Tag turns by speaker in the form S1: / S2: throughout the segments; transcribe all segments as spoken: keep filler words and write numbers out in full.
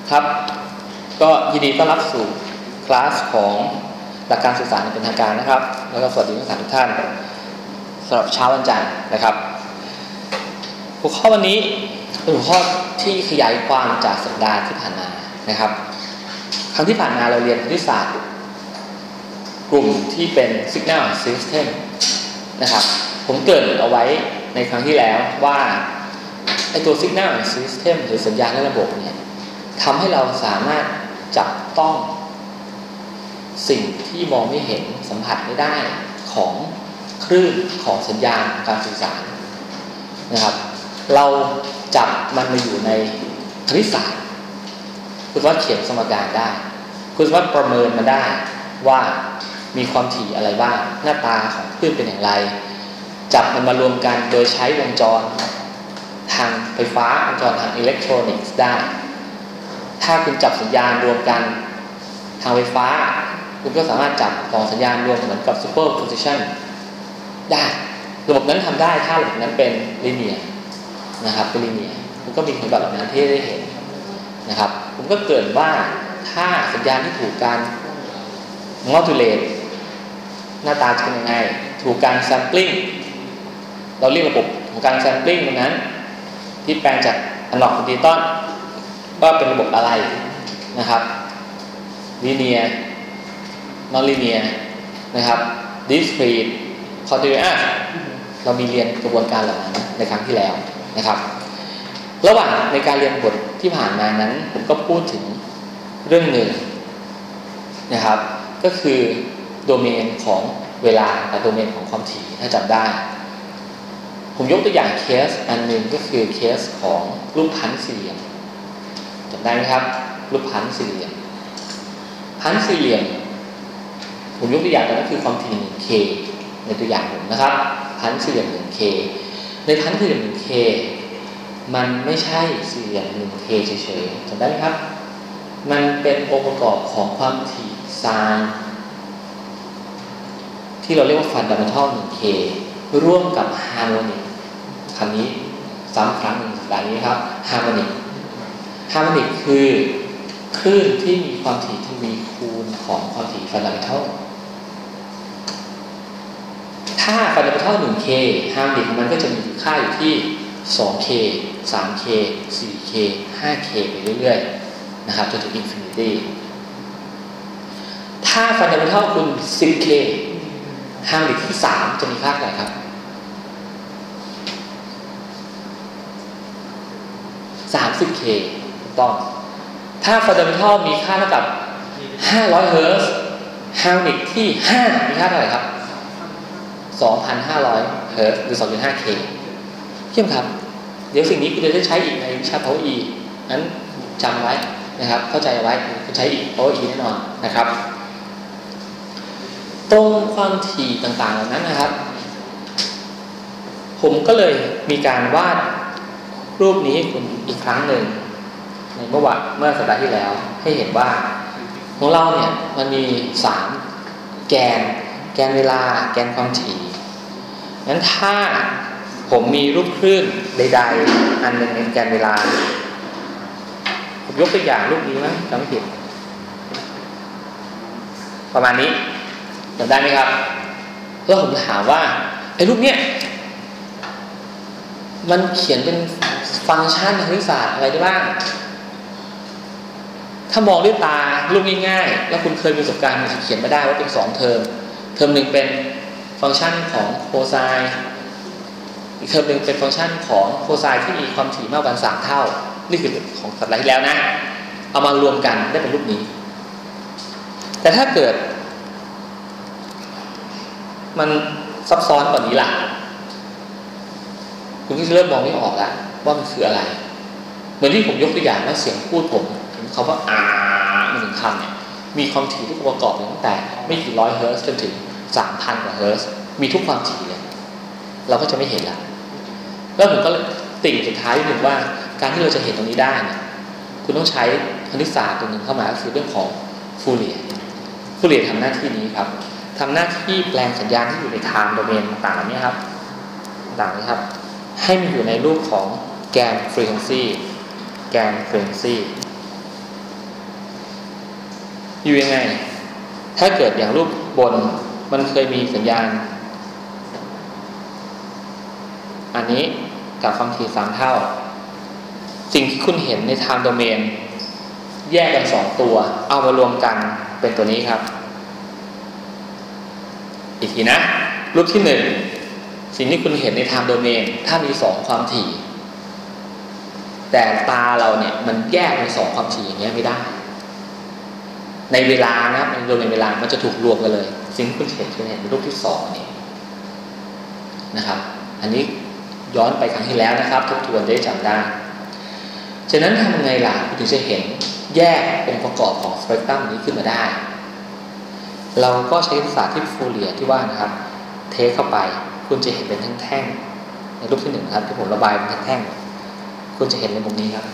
S1: ครับก็ยินดีต้อนรับสู่คลาสของหลักการสื่อสารเป็นทางการนะครับแล้วก็สวัสดีนักศึกษาทุกท่านสำหรับเช้าวันจันทร์นะครับหัวข้อวันนี้เป็นหัวข้อที่ขยายความจากสัปดาห์ที่ผ่านมานะครับครั้งที่ผ่านมาเราเรียนคณิตศาสตร์กลุ่มที่เป็น Signal System นะครับผมเกริ่นเอาไว้ในครั้งที่แล้วว่าไอตัว Signal System หรือสัญญาณและระบบเนี่ยทำให้เราสามารถจับต้องสิ่งที่มองไม่เห็นสัมผัสไม่ได้ของคลื่นของสัญญาณการสื่อสารนะครับเราจับมันมาอยู่ในคณิตศาสตร์คุณสามารถเขียนสมการได้คุณสามารถประเมินมาได้ว่ามีความถี่อะไรบ้างหน้าตาของคลื่นเป็นอย่างไรจับมันมารวมกันโดยใช้วงจรทางไฟฟ้าวงจรทางอิเล็กทรอนิกส์ได้ถ้าคุณจับสัญญาณรวมกันทางไฟฟ้าคุณก็สามารถจับสองสัญญาณรวมเหมือนกับ superposition ได้ระบบนั้นทำได้ถ้าระบบนั้นเป็น linear นะครับเป็น linear คุณก็มีคุณแบบนั้นที่ได้เห็นนะครับผมก็เกิดว่าถ้าสัญญาณที่ถูกการ modulate หน้าตาจะเป็นยังไงถูกการ sampling เราเรียกระบบของการ sampling ตรงนั้นที่แปลงจากอนาล็อกเป็นดิจิตอลว่าเป็นระบบอะไรนะครับ linear non-linear นะครับ discrete continuous เรามีเรียนกระบวนการเหล่านั้นในครั้งที่แล้วนะครับระหว่างในการเรียนบทที่ผ่านมานั้นผมก็พูดถึงเรื่องหนึ่งนะครับก็คือโดเมนของเวลากับโดเมนของความถี่ถ้าจำได้ผมยกตัวอย่างเคสอันหนึ่งก็คือเคสของรูปพันธ์สี่เหลี่ยมจำได้ไหมครับรูปพันธ์สี่เหลี่ยมพันธ์สี่เหลี่ยมผมยกตัวอย่างก็คือความถี่ หนึ่งเค ในตัวอย่างผมนะครับพันธ์สี่เหลี่ยม หนึ่งเค ในพันธ์สี่เหลี่ยม หนึ่งเค มันไม่ใช่สี่เหลี่ยม หนึ่งเค เฉยๆจำได้ไหมครับมันเป็นองค์ประกอบของความถี่ไซน์ที่เราเรียกว่า fundamental หนึ่งเค ร่วมกับ harmonic คำนี้ซ้ำครั้งหนึ่งสัปดาห์นี้ครับ harmonic harmonic คือคลื่นที่มีความถี่ทวีคูณของความถี่ fundamental ถ้า fundamental หนึ่งเค harmonic มันก็จะมีค่าอยู่ที่ สองเค สามเค สี่เค ห้าเค ไปเรื่อยๆนะครับจนถึง infinity ถ้า fundamental คุณ สิบเค harmonic ที่สามจะมีค่าเท่าไหร่ครับสามสิบเคถูกต้องถ้า fundamental มีค่าเท่ากับห้าร้อยเฮิร์ตซ์ harmonic ที่ห้ามีค่าเท่าไหร่ครับ สองพันห้าร้อยเฮิร์ตซ์หรือ สองจุดห้าเค เยี่ยมครับเดี๋ยวสิ่งนี้คุณจะได้ใช้อีกในวิชา power e นั้นจำไว้นะครับเข้าใจไว้คุณใช้อีก power e แน่นอนนะครับตรงความถี่ต่างๆเหล่านั้นนะครับผมก็เลยมีการวาดรูปนี้ให้คุณอีกครั้งหนึ่งในเมื่อวันเมื่อสัปดาห์ที่แล้วให้เห็นว่าของเราเนี่ยมันมีสามแกนแกนเวลาแกนความถี่งั้นถ้าผมมีรูปคลื่นใดๆอันหนึ่งในแกนเวลาผมยกตัวอย่างรูปนี้นะจำไม่ผิดประมาณนี้จำได้ไหมครับแล้วผมถามว่าไอ้รูปเนี้ยมันเขียนเป็นฟังก์ชันทางคณิตศาสตร์อะไรได้บ้างถ้ามองด้วยตารูปง่ายๆแล้วคุณเคยมีประสบการณ์มันจะเขียนไม่ได้ว่าเป็นสองเทอมเทอมหนึ่งเป็นฟังก์ชันของโคไซน์อีกเทอมหนึ่งเป็นฟังก์ชันของโคไซน์ที่มีความถี่มากกว่าสามเท่านี่คือของสัปดาห์ที่แล้วนะเอามารวมกันได้เป็นรูปนี้แต่ถ้าเกิดมันซับซ้อนกว่านี้ล่ะคุณก็จะเริ่มมองไม่ออกแล้วว่ามันคืออะไรเหมือนที่ผมยกตัวอย่างว่าเสียงพูดผมเขาว่าอ่ามันถึงคำเนี่ยมีความถี่ทุกประกอบตั้งแต่ไม่กี่ร้อยเฮิร์ตซ์จนถึงสามพันกว่าเฮิร์ตซ์มีทุกความถี่เลยเราก็จะไม่เห็นละแล้วผมก็ติ่งสุดท้ายนิดนึงว่าการที่เราจะเห็นตรงนี้ได้เนี่ยคุณต้องใช้คณิตศาสตร์ตัวหนึ่งเข้ามาก็คือเรื่องของฟูเรียร์ฟูเรียร์ทำหน้าที่นี้ครับทำหน้าที่แปลงสัญญาณที่อยู่ในไทม์โดเมนต่างๆเหล่านี้ครับต่างๆนี้ครับให้มันอยู่ในรูปของแกน frequency แกน frequency อยู่ยังไงถ้าเกิดอย่างรูปบนมันเคยมีสัญญาณอันนี้กับความถี่สามเท่าสิ่งที่คุณเห็นใน time domain แยกกันสองตัวเอามารวมกันเป็นตัวนี้ครับอีกทีนะรูปที่หนึ่งสิ่งที่คุณเห็นใน time domain ถ้ามีสองความถี่แต่ตาเราเนี่ยมันแยกเป็นสองความถี่อย่างเงี้ยไม่ได้ในเวลานะในโดยในเวลามันจะถูกรวมกันเลยสิ่งที่คุณเห็นคุณเห็นเป็นรูปที่สองนี่นะครับอันนี้ย้อนไปครั้งที่แล้วนะครับทบทวนได้จำได้ฉะนั้นทำยังไงล่ะคุณถึงจะเห็นแยกองค์ประกอบของสเปกตรัมนี้ขึ้นมาได้เราก็ใช้ศาสตร์ที่ฟูเรียร์ที่ว่านะครับเทคเข้าไปคุณจะเห็นเป็นแท่งๆในรูปที่หนึ่งครับที่ผมระบายเป็นแท่งๆคุณจะเห็นในมุมนี้ครับ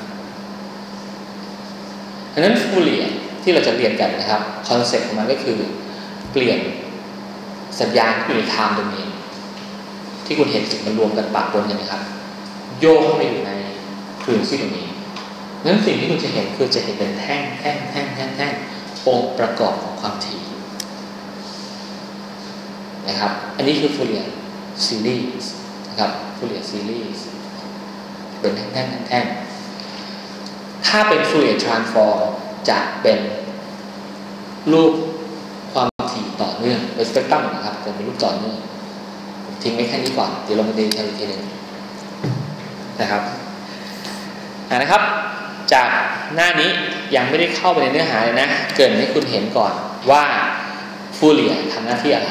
S1: ดังนั้นฟูเรียร์ที่เราจะเรียนกันนะครับคอนเซ็ปต์ของมันก็คือเปลี่ยนสัญญาณที่อยู่ใน time domain ที่คุณเห็นสิ่งมันรวมกันปะปนกันนะครับโยกไปอยู่ใน frequency domain นั้นสิ่งที่คุณจะเห็นคือจะเห็นเป็นแท่งแท่งแท่งแท่งแท่งองค์ประกอบของความถี่นะครับอันนี้คือ Fourier series นะครับ Fourier series เป็นแท่งแท่งแท่งถ้าเป็น Fourier transform จะเป็นรูปความถี่ต่อเนื่องเป็นสเปกตรัมนะครับจะเป็นรูปต่อเนื่องทิ้งไว้แค่นี้ก่อนเดี๋ยวเรามาดูอีกทีหนึ่งนะครับอ่านะครับจากหน้านี้ยังไม่ได้เข้าไปในเนื้อหาเลยนะเกิดให้คุณเห็นก่อนว่าฟูเรียร์ทำหน้าที่อะไร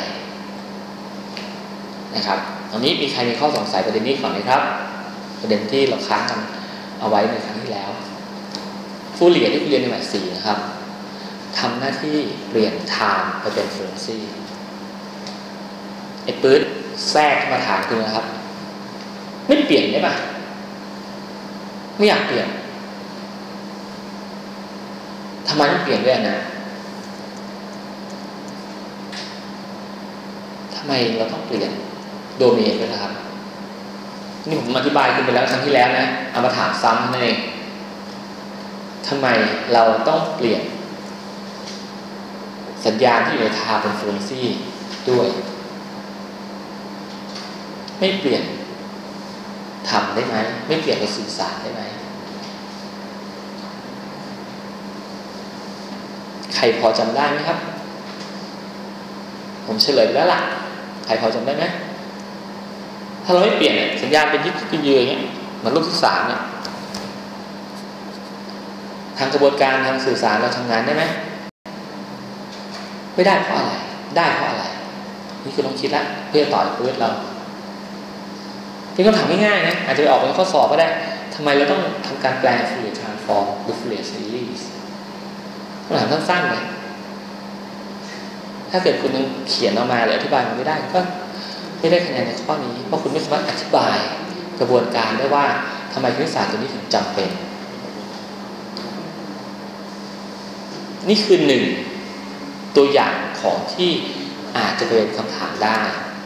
S1: นะครับตอนนี้มีใครมีข้อสงสัยประเด็นนี้ก่อนไหมครับประเด็นที่เราค้างกันเอาไว้ในครั้งที่แล้วฟูเรียร์ที่คุณเรียนในแมทสี่นะครับทำหน้าที่เปลี่ยน time ไปเป็น frequency ไอ้ปื๊ดแทรกมาถามคุณนะครับไม่เปลี่ยนได้ปะไม่อยากเปลี่ยนทำไมต้องเปลี่ยนด้วยนะทำไมเราต้องเปลี่ยนโดเมนด้วยนะครับนี่ผมอธิบายคุณไปแล้วครั้งที่แล้วนะเอามาถามซ้ำนั่นเองทำไมเราต้องเปลี่ยนสัญญาณที่อยู่ในทางเป็น frequency ด้วยไม่เปลี่ยนทำได้ไหมไม่เปลี่ยนไปสื่อสารได้ไหมใครพอจำได้ไหมครับผมเฉลยไปแล้วล่ะใครพอจำได้ไหมถ้าเราไม่เปลี่ยนสัญญาณเป็นยึดยึดยืนอย่างเงี้ยเหมือนรูปที่สามเนี่ยทางกระบวนการทางสื่อสารเราทำงานได้ไหมไม่ได้เพราะอะไรได้เพราะอะไรนี่คือต้องคิดละเพื่อต่อพื้นเราเป็นคำถามง่ายๆนะอาจจะไปออกเป็นข้อสอบก็ได้ทำไมเราต้องทำการแปล Fourier transform หรือ Fourier series คำถามสั้นๆเลยถ้าเกิดคุณยังเขียนออกมาหรืออธิบายมันไม่ได้ก็ไม่ได้คะแนนในข้อนี้เพราะคุณไม่สามารถอธิบายกระบวนการได้ว่าทำไมคณิตศาสตร์ตัวนี้ถึงจำเป็นนี่คือหนึ่งตัวอย่างของที่อาจจะเป็นคำถามได้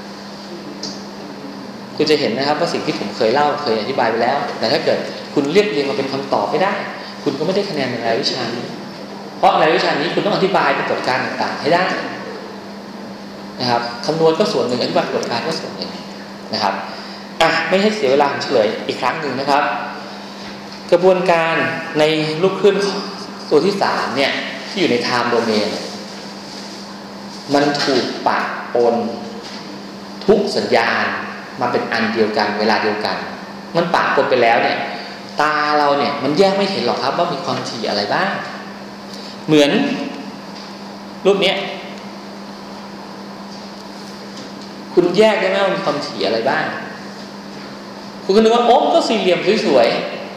S1: คุณจะเห็นนะครับว่าสิ่งที่ผมเคยเล่าเคยอธิบายไปแล้วแต่ถ้าเกิดคุณเรียบเรียงมาเป็นคำตอบไม่ได้คุณก็ไม่ได้คะแนนในรายวิชานี้เพราะในวิชานี้คุณต้องอธิบายปรากฏการณ์ต่างๆให้ได้นะครับคำนวณก็ส่วนหนึ่งอธิบายปรากฏการณ์ก็ส่วนหนึ่งนะครับอ่ะไม่ให้เสียเวลาผมเฉลยอีกครั้งหนึ่งนะครับกระบวนการในลูกคลื่นตัวที่สามเนี่ยที่อยู่ใน time domain มันถูกปะปนทุกสัญญาณมาเป็นอันเดียวกันเวลาเดียวกันมันปะปนไปแล้วเนี่ยตาเราเนี่ยมันแยกไม่เห็นหรอกครับว่ามีความถี่อะไรบ้างเหมือนรูปนี้คุณแยกได้ไหมว่ามีความถี่อะไรบ้างคุณก็นึกว่าโอ้ก็สี่เหลี่ยมสวย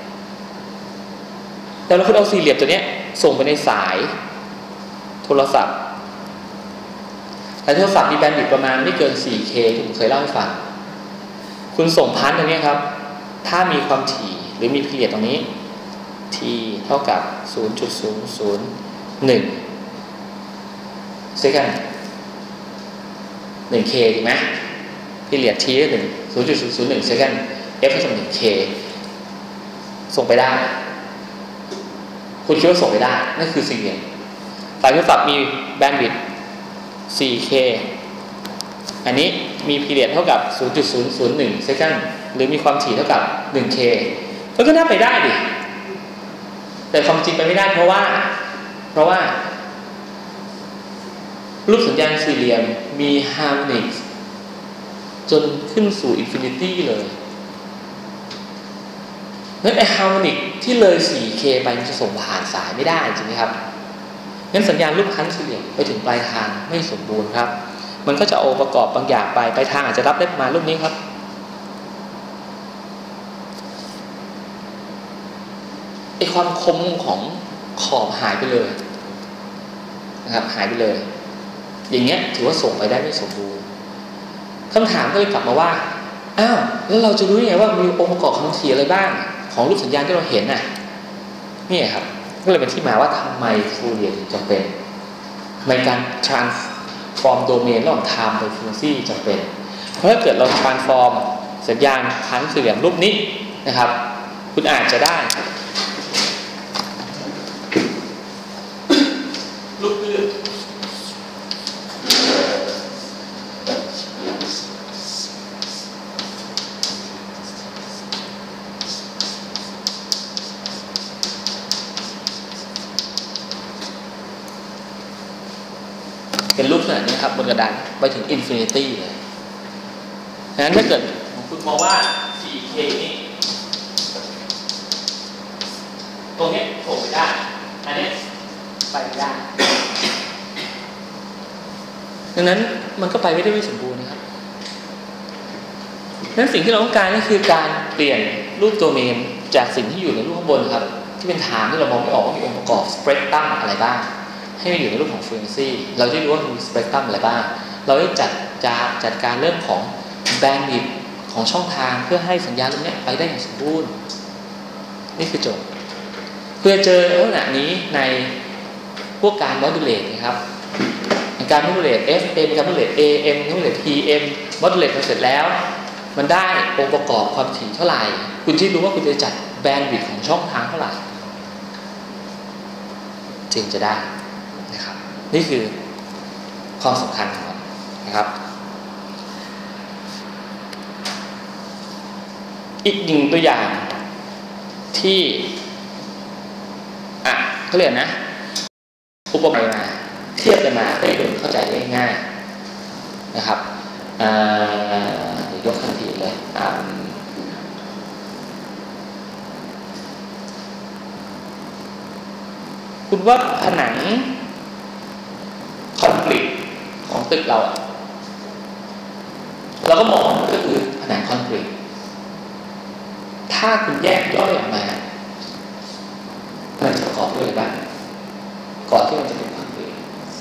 S1: ๆแต่เราคุณเอาสี่เหลี่ยมตัวนี้ส่งไปในสายโทรศัพท์แต่โทรศัพท์มีแบนด์วิดต์ประมาณไม่เกิน โฟร์เค ที่ผมเคยเล่าให้ฟังคุณส่งพันตรงนี้ครับถ้ามีความถี่หรือมีพีเรียดตรงนี้ t เท่ากับ ศูนย์จุดศูนย์ศูนย์หนึ่ง second หนึ่ง k ถูกไหมพีเรียด t ได้หนึ่ง ศูนย์จุดศูนย์ศูนย์หนึ่ง second f เท่ากับหนึ่ง k ส่งไปได้คุณคิดว่าส่งไปได้นั่นคือสี่เหลี่ยมสายโทรศัพท์มีแบนด์วิดต์ โฟร์เค อันนี้มีพีเรียดเท่ากับ ศูนย์จุดศูนย์ศูนย์หนึ่ง เซคันด์หรือมีความถี่เท่ากับ หนึ่งเค มันก็น่าไปได้ดิแต่ความจริงไปไม่ได้เพราะว่าเพราะว่ารูปสัญญาณสี่เหลี่ยมมีฮาร์โมนิกจนขึ้นสู่อินฟินิตี้เลยงั้นไอฮาร์โมนิกที่เลย โฟร์เค ไปมันจะส่งผ่านสายไม่ได้จริงไหมครับงั้นสัญญาณรูปคั้นสี่เหลี่ยมไปถึงปลายทางไม่สมบูรณ์ครับมันก็จะเอาประกอบบางอย่างไปปลายทางอาจจะรับได้ประมาณรูปนี้ครับไอความคมของขอบหายไปเลยนะครับหายไปเลยอย่างเงี้ยถือว่าส่งไปได้ไม่สมบูรณ์คำถามก็เลยกลับมาว่าอ้าวแล้วเราจะรู้ยังไงว่ามีองค์ประกอบความถี่อะไรบ้างของรูปสัญญาณที่เราเห็นน่ะนี่ครับก็เลยเป็นที่มาว่าทำไมฟูเรียร์ถึงจำเป็นในการ transform domain ระหว่าง time ไป frequency จำเป็นเพราะถ้าเกิดเรา transform สัญญาณทั้งสี่เหลี่ยมรูปนี้นะครับคุณอาจจะได้รูปอื่นเป็นรูปขนาดนี้ครับบนกระดานไปถึงอินฟินิตี้เลยดังนั้นถ้าเกิดคุณมองว่า โฟร์เค นี่ตรงนี้โผล่ไปได้อันนี้ไปไม่ได้ดังนั้นมันก็ไปไม่ได้ไม่สมบูรณ์นะครับดังนั้นสิ่งที่เราต้องการก็คือการเปลี่ยนรูปโดเมนจากสิ่งที่อยู่ในรูปข้างบนครับที่เป็นฐานที่เรามองไม่ออกว่ามีองค์ประกอบสเปกตรัมอะไรบ้างให้มันอยู่ในรูปของ frequency เราจะรู้ว่ามีสเปกตรัมอะไรบ้างเราได้จัดจะจัดการเรื่องของแบนด์วิดต์ของช่องทางเพื่อให้สัญญาณตรงนี้ไปได้อย่างสมบูรณ์นี่คือโจทย์เพื่อเจอลักษณะนี้ในพวกการ modulate นะครับการ modulate เอฟ เอ็ม การ modulate เอ เอ็ม การ modulate พี เอ็ม modulate เสร็จแล้วมันได้องค์ประกอบความถี่เท่าไหร่คุณจะรู้ว่าคุณจะจัดแบนด์วิดต์ของช่องทางเท่าไหร่จึงจะได้นะครับนี่คือความสำคัญของมันนะครับอีกหนึ่งตัวอย่างที่อ่ะก็เรียกนะอุปมามาเทียบกันมาให้คนเข้าใจได้ง่ายนะครับยกทันทีเลยคุณว่าผนังคอนกรีตของตึกเราเราก็มองก็คือผนังคอนกรีตถ้าคุณแยกย่อยออกมามันจะประกอบด้วยอะไรบ้างก่อนที่มันจะเป็นคอนกรีต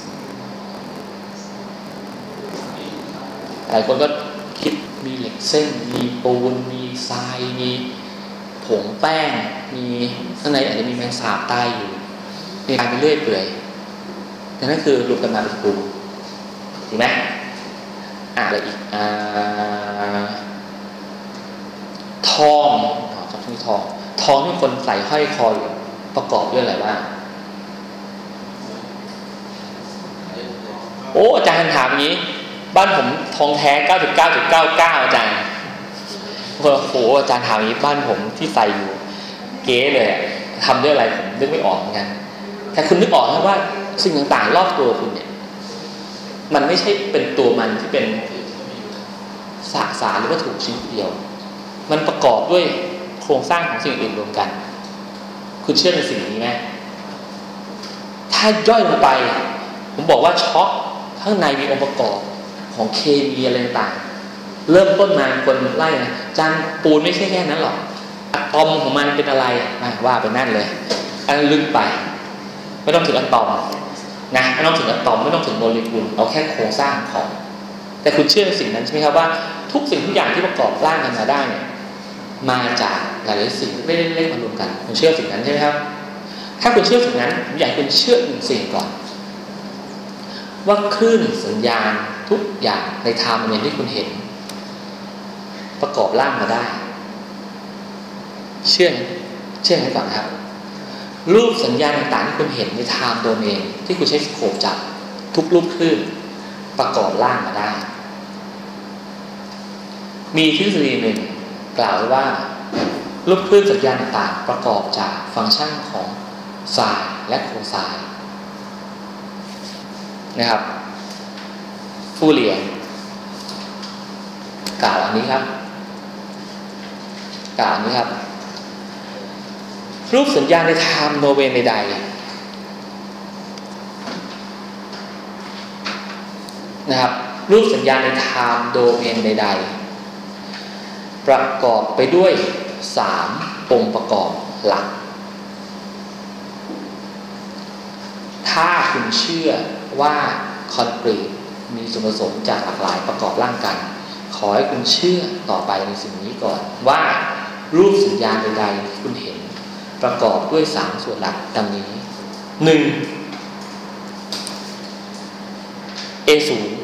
S1: หลายคนก็คิดมีเหล็กเส้นมีปูนมีทรายมีผงแป้งมีข้างในอาจจะมีแมงสาบตายอยู่มีการไปเรื่อยเปื่อยนั่นคือรวมกันมาเป็นปูนถูกไหมอ่าอะไรอีกอ่าทองจับที่ทองทองที่คนใส่ห้อยคออยู่ประกอบด้วยอะไรบ้างโอ้อาจารย์ถามอย่างนี้บ้านผมทองแท้ เก้าสิบเก้าจุดเก้าเก้า อาจารย์โอ้โหอาจารย์ถามอย่างนี้บ้านผมที่ใส่อยู่เก๋เลยทำด้วยอะไรผมนึกไม่ออกเหมือนกันแต่คุณนึกออกนะว่าสิ่งต่างๆรอบตัวคุณเนี่ยมันไม่ใช่เป็นตัวมันที่เป็นสสารหรือวัตถุชิ้นเดียวมันประกอบด้วยโครงสร้างของสิ่งอื่นรวมกันคุณเชื่อในสิ่งนี้ไหมถ้าย่อยลงไปผมบอกว่าช็อกข้างในมีองค์ประกอบของเคมีอะไรต่างเริ่มต้นมาคนไล่นะจานปูนไม่ใช่แค่นั้นหรอกอะตอมของมันเป็นอะไรว่าไปนั่นเลยอันลึกไปไม่ต้องถึงอะตอมนะไม่ต้องถึงอะตอมไม่ต้องถึงโมเลกุลเอาแค่โครงสร้างของแต่คุณเชื่อในสิ่งนั้นใช่ไหมครับว่าทุกสิ่งทุกอย่างที่ประกอบร่างกันมาได้เนี่ยมาจากหลายๆสิ่งเล่นๆมารวมกันคุณเชื่อสิ่งนั้นใช่ไหมครับถ้าคุณเชื่อสิ่งนั้นผมอยากให้คุณเชื่อหนึ่งสิ่งก่อนว่าคลื่นสัญญาณทุกอย่างในไทม์โมเมนต์ที่คุณเห็นประกอบร่างมาได้เชื่อเชื่อไหมก่อนครับรูปสัญญาณต่างๆที่คุณเห็นในไทม์โดเมนที่คุณใช้สโคปจับทุกรูปคลื่นประกอบร่างมาได้มีทฤษฎีหนึ่งกล่าวไว้ว่ารูปคลื่นสัญญาณต่างๆประกอบจากฟังก์ชันของไซน์และโคไซน์นะครับฟูเรียร์กล่าวอันนี้ครับกล่าวอันนี้ครับรูปสัญญาณในไทม์โดเมนใดๆนะครับรูปสัญญาณในไทม์โดเมนใดๆประกอบไปด้วยสามองค์ประกอบหลักถ้าคุณเชื่อว่าคอนกรีตมีส่วนผสมจากหลากหลายประกอบร่างกันขอให้คุณเชื่อต่อไปในสิ่งนี้ก่อนว่ารูปสัญญาณใดๆที่คุณเห็นประกอบด้วยสามส่วนหลักดังนี้ หนึ่ง เอ ศูนย์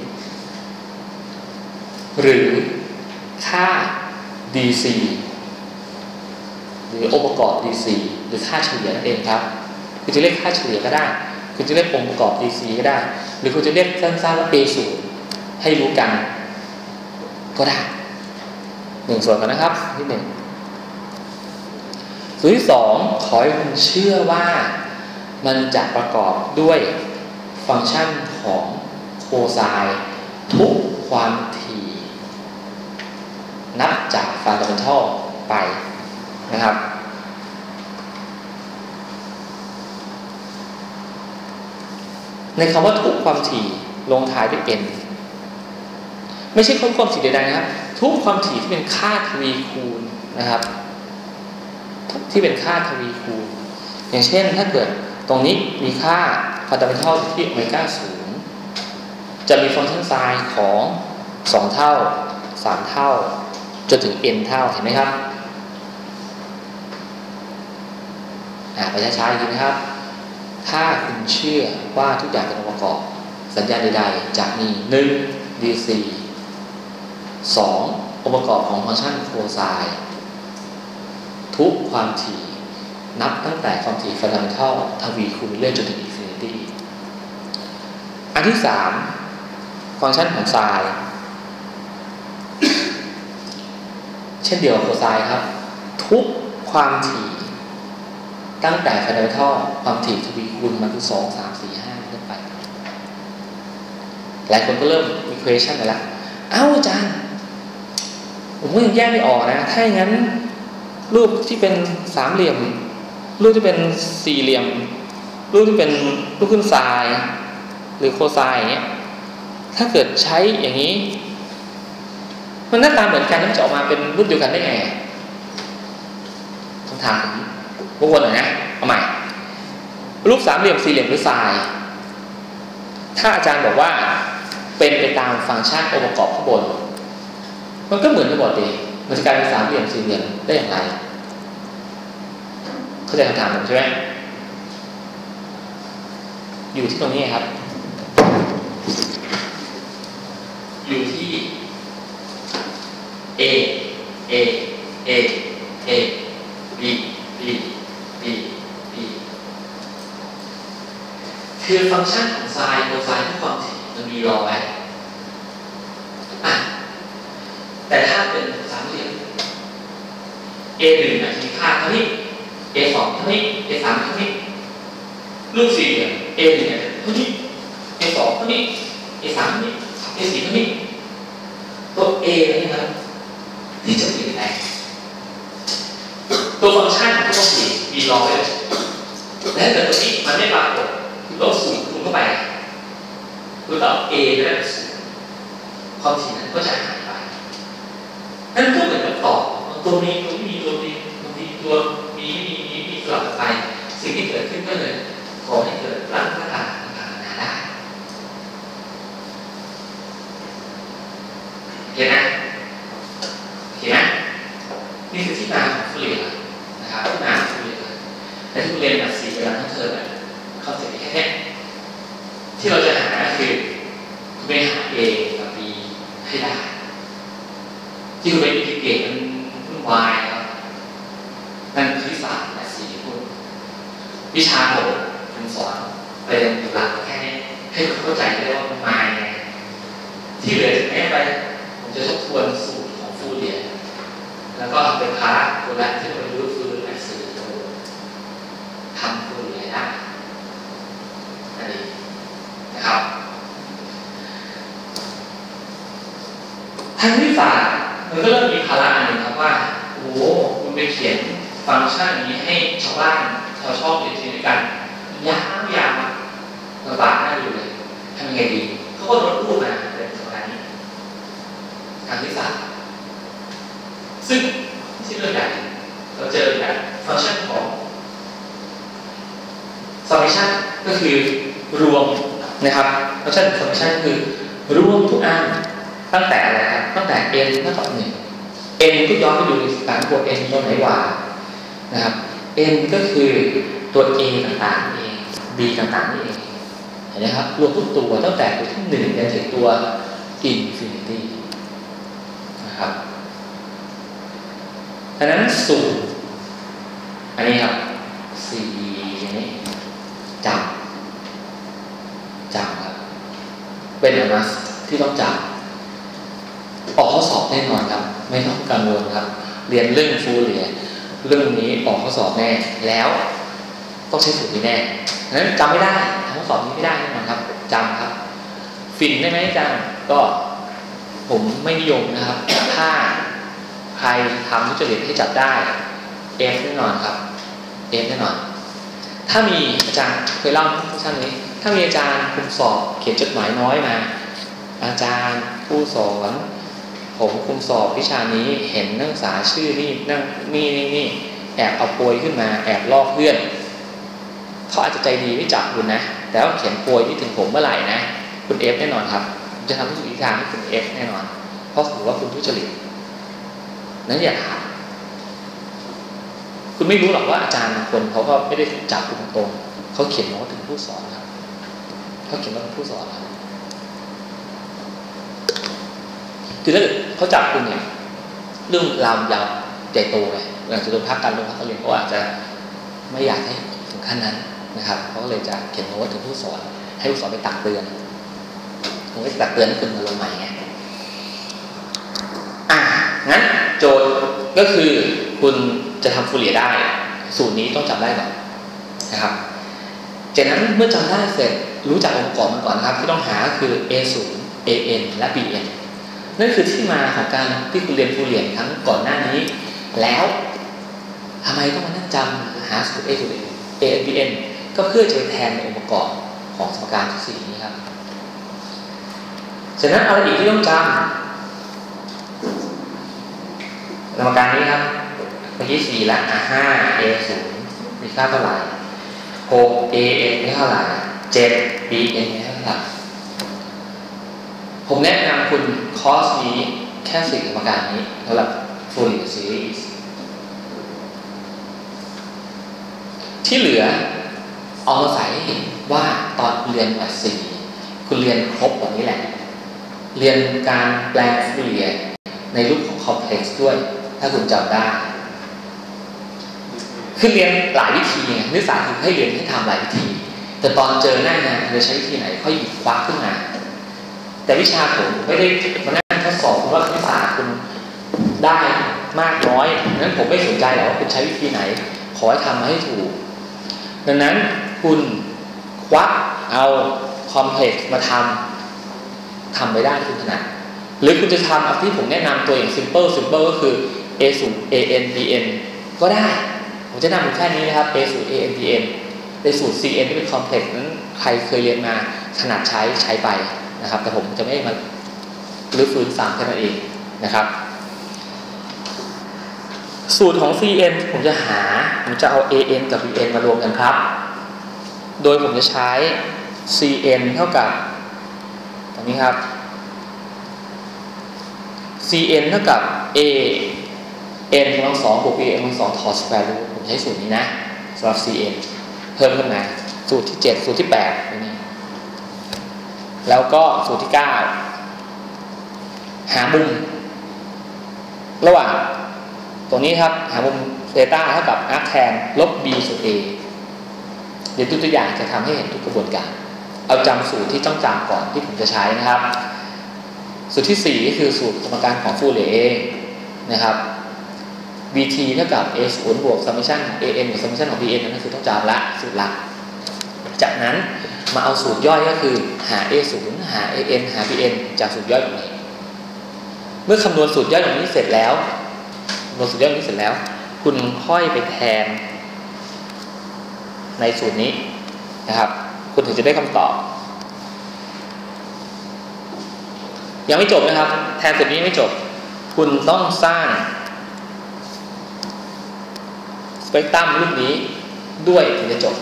S1: หรือค่า ดี ซี หรือองค์ประกอบ ดี ซี หรือค่าเฉลี่ยนั่นเองครับคุณจะเรียกค่าเฉลี่ยก็ได้คุณจะเรียกองค์ประกอบ ดี ซี ก็ได้หรือคุณจะเรียกสั้นๆว่า เอ ศูนย์ ให้รู้กันก็ได้หนึ่งส่วนกันนะครับที่หนึ่งส่วนที่สองขอให้คุณเชื่อว่ามันจะประกอบด้วยฟังก์ชันของโคไซน์ทุกความถี่นับจากฟันดัมเมนทัลไปนะครับในคำว่าทุกความถี่ลงท้ายด้วย n ไม่ใช่ทุกความถี่ใดๆนะครับทุกความถี่ที่เป็นค่าทวีคูณนะครับที่เป็นค่าทวีคูณอย่างเช่นถ้าเกิดตรงนี้มีค่าฟันดัมเมนทัลที่โอเมก้าศูนย์จะมีฟังก์ชันไซน์ของสองเท่าสามเท่าจนถึง n เท่าเห็นไหมครับอ่าไปช้าๆอีกทีนะครับถ้าคุณเชื่อว่าทุกอย่างเป็นองค์ประกอบสัญญาณใดๆจะมี หนึ่ง ดี ซี สอง องค์ประกอบของฟังก์ชันโคไซน์ทุกความถี่นับตั้งแต่ความถี่ฟันดัมเมนทัลทวีคูณเรื่อยจนถึงอินฟินิตี้อันที่สามฟังก์ชันของไซน์เช่นเดียวกับโคไซน์ครับทุกความถี่ตั้งแต่ฟันดัมเมนทัลความถี่ทวีคูณมาคือสอง สาม สี่ ห้าขึ้นไปหลายคนก็เริ่มมี question กันแล้วอ้าวอาจารย์ผมก็ยังแยกไม่ออกนะถ้าอย่างนั้นรูปที่เป็นสามเหลี่ยมรูปที่เป็นสี่เหลี่ยมรูปที่เป็นรูปขึ้นไซน์หรือโคไซน์อย่างเงี้ยถ้าเกิดใช้อย่างนี้มันหน้าตาเหมือนกันแล้วจะออกมาเป็นรูปเดียวกันได้ไงคำถามผมวนหน่อยนะเอาใหม่รูปสามเหลี่ยมสี่เหลี่ยมหรือไซน์ถ้าอาจารย์บอกว่าเป็นไปตามฟังก์ชันองค์ประกอบข้างบนมันก็เหมือนกันหมดเลยมันจะกลายเป็นสามเหลี่ยมสี่เหลี่ยมได้อย่างไรเข้าใจคำถามผมใช่ไหมอยู่ที่ตรงนี้ครับอยู่ที่ A A A A B B B B คือฟังก์ชันของไซน์โคไซน์ทุกความถี่มันมีรอไว้อ่ะแต่ถ้าเป็นสามเหลี่ยม เอ หนึ่ง อาจจะมีค่าเท่านี้ เอ สอง เท่านี้ เอ สาม เท่านี้รูปสี่เหลี่ยม เอ หนึ่ง อาจจะเท่านี้ เอ สอง เท่านี้ เอ สาม เท่านี้ เอ สี่ เท่านี้ตัว A นี่ครับที่จะเปลี่ยนแปลงตัวฟังก์ชันของตัวสี่มีรอไว้และถ้าเกิดตัวนี้มันไม่ปรากฏลบศูนย์คูณเข้าไปคือต่อ A ได้ศูนย์ความถี่นั้นก็จะหายไปนั่นก็เหมือนกับต่อตัวนี้ตัวนี้มีตัวนี้ตัวนี้ตัวมีมีมีมีสลับไปสิ่งที่เกิดขึ้นก็เลยขอให้เกิดร่างกายต่างๆได้เห็นไหมเห็นไหมนี่คือที่มาของฟูเรียร์นะครับที่มาของฟูเรียร์แต่ที่ฟูเรียร์แบบสี่เวลาทั้งเทอมแบบคอนเซ็ปต์แค่นี้ที่เราจะหาคือคุณไปหา A กับ B ให้ได้ที่คุณไปอินทิเกรตมันวุ่นวายครับนั่นคือที่สามและสี่พูดวิชาผมผมสอนไปเรียนอยู่หลักแค่นี้ให้เข้าใจได้ว่ามันมาไงที่เหลือจากนี้ไปผมจะทบทวนสูตรของฟูเรียร์แล้วก็เป็นพาร์ทตัวแรกที่เรารู้คือหนังสือทำฟูเรียร์ได้อันนี้นะครับทางวิชามันก็เริ่มมีภาระอันหนึ่งครับว่าโอ้คุณไปเขียนฟังก์ชันนี้ให้ชาวบ้านชาวช่องเรียนด้วยกันยาวยาวลำบากน่าดูเลยทำยังไงดีเขาก็ลดรูปมาเป็นประมาณนี้ทางวิชาซึ่งไม่ใช่เรื่องใหญ่เราเจอแบบฟังก์ชันของ summation ก็คือรวมนะครับฟังก์ชัน summation คือรวมทุกอันตั้งแต่อะไรครับตั้งแต่ n เท่ากับหนึ่ง n ก็ย้อนไปดูการบวก n ตัวไหนกว่านะครับ n ก็คือตัว a ต่างๆเอง b ต่างๆนี่เองเห็นไหมครับรวมทุกตัวตั้งแต่ตัวที่หนึ่งจนถึงตัว infinity นะครับดังนั้นสูตรอันนี้ครับ c อันนี้จำจำครับเป็นอนัสที่ต้องจำออกข้อสอบแน่นอนครับไม่ต้องกังวลครับเรียนเรื่องฟูเรียร์เรื่องนี้ออกข้อสอบแน่แล้วต้องใช้สูตรนี้แน่ดังนั้นจำไม่ได้ทำข้อสอบนี้ไม่ได้แน่นอนครับจำครับฟินได้ไหมอาจารย์ก็ผมไม่นิยมนะครับถ้าใครทำทุจริตให้จับได้เอฟแน่นอนครับเอฟแน่นอนถ้ามีอาจารย์เคยเล่าท่านนี้ถ้ามีอาจารย์คุมสอบเขียนจดหมายน้อยมาอาจารย์ผู้สอนผมคุมสอบวิชานี้เห็นนักศึกษาชื่อนี่นั่งนี่นี่นี่แอบเอาโปรยขึ้นมาแอบลอกเพื่อนเขาอาจจะใจดีไม่จับคุณนะแต่ว่าเขียนโปรยที่ถึงผมเมื่อไหร่นะคุณเอฟแน่นอนครับจะทำทุกวิธีทางให้คุณเอฟแน่นอนเพราะถือว่าคุณทุจริตนั้นอย่าถามคุณไม่รู้หรอกว่าอาจารย์บางคนเขาก็ไม่ได้จับคุณตรงเขาเขียนว่าถึงผู้สอนครับเขาเขียนว่าถึงผู้สอนครับคือถ้าเขาจับคุณเนี่ยเรื่องราวยาวใหญ่โตไงหลังจากโดนพักการลงพักการเรียนเขาอาจจะไม่อยากให้ถึงขั้นนั้นนะครับเขาก็เลยจะเขียนโน้ตถึงผู้สอนให้ผู้สอนไปตักเตือนผมก็จะตักเตือนให้คุณมาลงใหม่ไงอ่ะงั้นโจทย์ก็คือคุณจะทำฟูเรียร์ได้สูตรนี้ต้องจำได้ก่อนนะครับจากนั้นเมื่อจำได้เสร็จรู้จักองค์ประกอบมันก่อนนะครับที่ต้องหาคือ เอ ศูนย์ เอ เอ็น และ บี เอ็น นั่นคือที่มาของการที่คุณเรียนฟูเรียร์ทั้งก่อนหน้านี้แล้วทำไมต้องมานั่งจำหาสูตร A สูตร เอ เอ็น บี เอ็น ก็เพื่อจะแทนองค์ประกอบของสมการทั้งสี่นี้ครับฉะนั้นอะไรอีกที่ต้องจำสมการนี้ครับเมื่อกี้สี่ละอ่ะห้า a ศูนย์มีค่าเท่าไหร่หก a n มีเท่าไหร่เจ็ด b n มีเท่าไหร่ผมแนะนำคุณคอร์สนี้แค่สี่สมการนี้สำหรับ Fourier Series ที่เหลือเอามาใส่ให้เห็นว่าตอนเรียนแบบสี่คุณเรียนครบแบบนี้แหละเรียนการแปลงฟูเรียร์ในรูปของคอมเพล็กซ์ด้วยถ้าคุณจำได้คือเรียนหลายวิธีไงนักศึกษาคือให้เรียนให้ทำหลายวิธีแต่ตอนเจอหน้างานจะใช้วิธีไหนค่อยหยิบควักขึ้นมาแต่วิชาผมไม่ได้มานั่งทดสอบว่านักศึกษาคุณได้มากน้อยนั้นผมไม่สนใจหรอกว่าคุณใช้วิธีไหนขอให้ทำมาให้ถูกดังนั้นคุณควักเอาคอมเพล็กซ์มาทำทำไปได้คุณถนัดหรือคุณจะทำเอาที่ผมแนะนำตัวอย่าง simple simple ก็คือ a ศูนย์ a n b n ก็ได้ผมจะนำแค่นี้นะครับ a ศูนย์ a n b n ในสูตร cn ที่เป็น complex นั้นใครเคยเรียนมาถนัดใช้ใช้ไปนะครับแต่ผมจะไม่มารื้อฟื้นซ้ำแค่นั้นเองนะครับสูตรของ cn ผมจะหาผมจะเอา an กับ bn มารวมกันครับโดยผมจะใช้ cn เท่ากับตรงนี้ครับ cn เท่ากับ a n กำลังสองบวก b n กำลังสองถอดสแควร์รูทผมใช้สูตรนี้นะสำหรับ cn เพิ่มขึ้นมาสูตรที่เจ็ดสูตรที่แปดนี่แล้วก็สูตรที่เก้าหามุมระหว่างตรงนี้ครับหามุมเซต้าเท่ากับ arc tan ลบ b ส่วน a เดี๋ยวตัวอย่างจะทำให้เห็นทุกกระบวนการเอาจำสูตรที่ต้องจำก่อนที่ผมจะใช้นะครับสูตรที่สี่ก็คือสูตรสมการของฟูเรียร์นะครับ บี ที เท่ากับ a ศูนย์บวก summation ของ an บวก summation ของ bn นั่นคือต้องจำละสูตรหลักจากนั้นมาเอาสูตรย่อยก็คือหา a ศูนย์หา an หา bn จากสูตรย่อยตรงนี้เมื่อคำนวณสูตรย่อยตรงนี้เสร็จแล้วคำนวณสูตรย่อยตรงนี้เสร็จแล้วคุณค่อยไปแทนในสูตรนี้นะครับคุณถึงจะได้คำตอบยังไม่จบนะครับแทนสูตรนี้ไม่จบคุณต้องสร้างสเปกตรัมรูปนี้ด้วยถึงจะจบ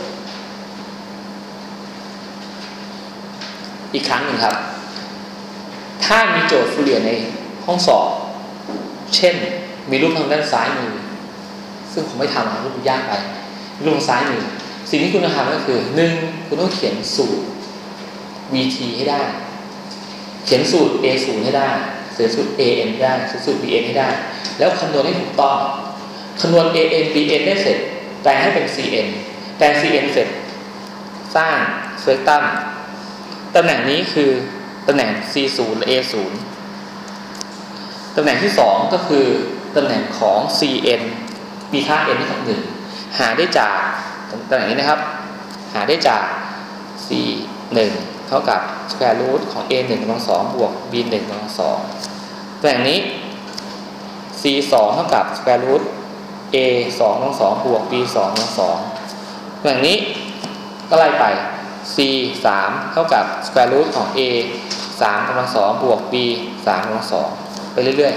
S1: อีกครั้งหนึ่งครับถ้ามีโจทย์ฟูเรียร์ในห้องสอบเช่นมีรูปทางด้านซ้ายมือซึ่งผมไม่ทำนะรูปมันยากไปรูปทางซ้ายมือสิ่งที่คุณต้องทำก็คือหนึ่งคุณต้องเขียนสูตร วี ที ให้ได้เขียนสูตร a ศูนย์ให้ได้เขียนสูตร an ให้ได้สูตร bn ให้ได้แล้วคำนวณให้ถูกต้องคำนวณ an bn ได้เสร็จแปลให้เป็น cn แปล cn เสร็จสร้างสเปกตรัมตำแหน่งนี้คือตำแหน่ง c ศูนย์ และ a ศูนย์ตำแหน่งที่สองก็คือตำแหน่งของ cn มีค่า n เท่ากับหนึ่งหาได้จากตำแหน่งนี้นะครับหาได้จาก c หนึ่งเท่ากับ square root ของ a หนึ่งกำลังสองบวก b หนึ่งกำลังสองตำแหน่งนี้ c สองเท่ากับ square root a สองกำลังสองบวก b สองกำลังสองตำแหน่งนี้ก็ไล่ไป c สามเท่ากับ square root ของ a สามกำลังสองบวก b สามกำลังสองไปเรื่อย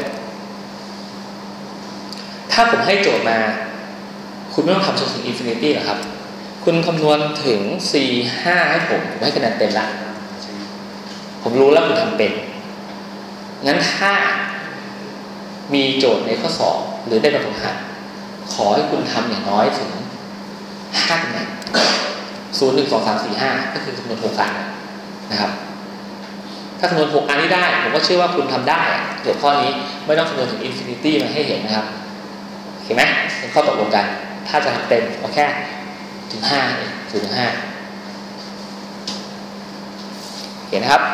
S1: ๆถ้าผมให้โจทย์มาคุณไม่ต้องทำจนถึง infinity หรอกครับคุณคำนวณถึง c ห้าให้ผมผมให้คะแนนเต็มละผมรู้แล้วคุณทำเป็นงั้นถ้ามีโจทย์ในข้อสอบหรือได้แบบฝึกหัดขอให้คุณทำอย่างน้อยถึงห้าตำแหน่งศูนย์ หนึ่ง สอง สาม สี่ ห้าก็คือคำนวณหกอันนะครับถ้าคำนวณหกอันนี้ได้ผมก็เชื่อว่าคุณทำได้โจทย์ข้อนี้ไม่ต้องคำนวณถึง infinity มาให้เห็นนะครับเห็นไหมเป็นข้อตกลงกันถ้าจะทำเต็มเอาแค่ถึงห้าถึงห้าเห็นนะครับ